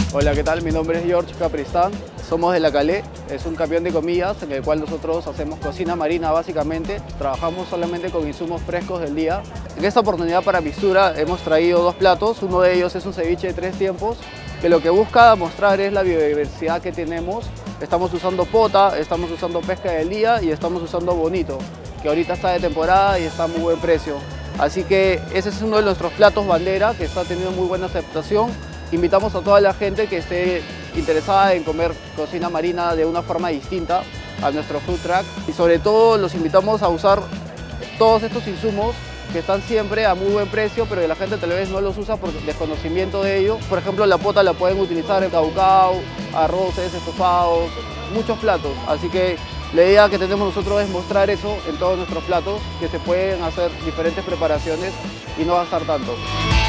Hola, ¿qué tal? Mi nombre es George Capristán, somos de La Calé, es un camión de comidas en el cual nosotros hacemos cocina marina básicamente, trabajamos solamente con insumos frescos del día. En esta oportunidad para Mistura hemos traído dos platos, uno de ellos es un ceviche de 3 tiempos, que lo que busca mostrar es la biodiversidad que tenemos. Estamos usando pota, estamos usando pesca del día y estamos usando bonito, que ahorita está de temporada y está a muy buen precio. Así que ese es uno de nuestros platos bandera que está teniendo muy buena aceptación. Invitamos a toda la gente que esté interesada en comer cocina marina de una forma distinta a nuestro food truck y sobre todo los invitamos a usar todos estos insumos que están siempre a muy buen precio, pero que la gente tal vez no los usa por desconocimiento de ello. Por ejemplo, la pota la pueden utilizar en caucao, arroces, estofados, muchos platos. Así que la idea que tenemos nosotros es mostrar eso en todos nuestros platos, que se pueden hacer diferentes preparaciones y no gastar tanto.